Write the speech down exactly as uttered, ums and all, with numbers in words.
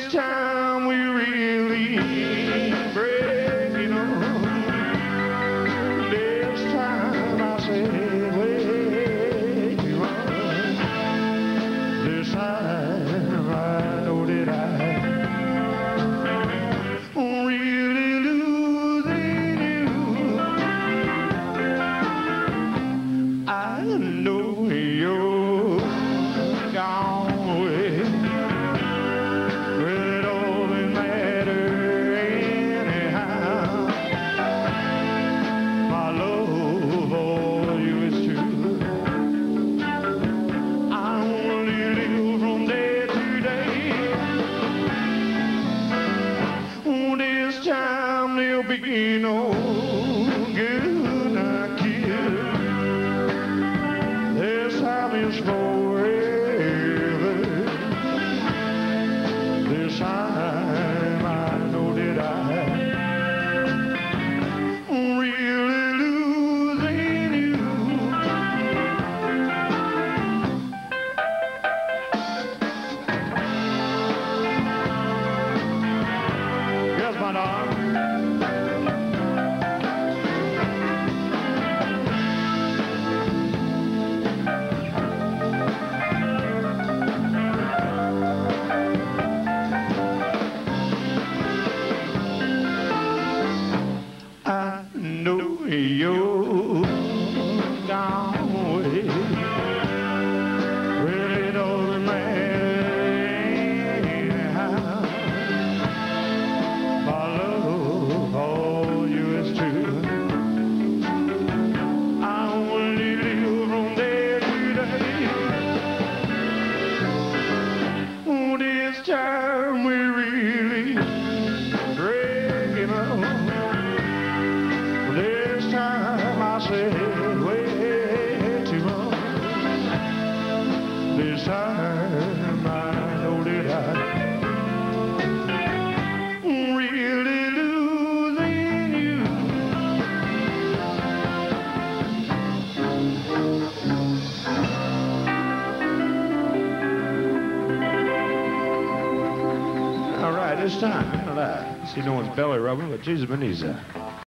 this time we really breaking on. This time I said way too long. This time I know that I really losing you. I know you're gone away. Well, it all didn't matter anyhow. My love for you is true. I only live from day to day. Oh, this time there'll be no good I kid. This time is forever. This time I know that I really losing you. Yes, my darling. I know you're gone away. Well, it doesn't matter anyhow. My love for you is true. I only live from day to day. Oh, this time we really breaking up. This time I said way too long. This time I know that I really losing you. All right, this time, look at that. See, no one's belly rubbing, but Jesus, Benita.